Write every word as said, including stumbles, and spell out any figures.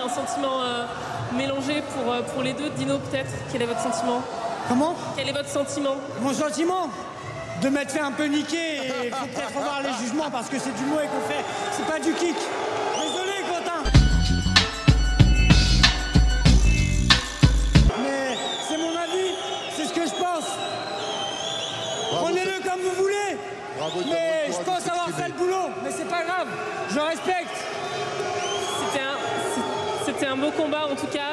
un sentiment euh, mélangé pour, euh, pour les deux. Dino, peut-être, quel est votre sentiment? Comment? Quel est votre sentiment? Mon sentiment? De m'être fait un peu niquer et faut peut-être revoir les jugements parce que c'est du mauvais qu'on fait. C'est pas du kick. Désolé, Quentin. Mais c'est mon avis, c'est ce que je pense. Prenez-le comme vous voulez. Bravo, mais bravo, je pense avoir fait le boulot. Mais c'est pas grave, je respecte. C'était un, c'était un beau combat en tout cas.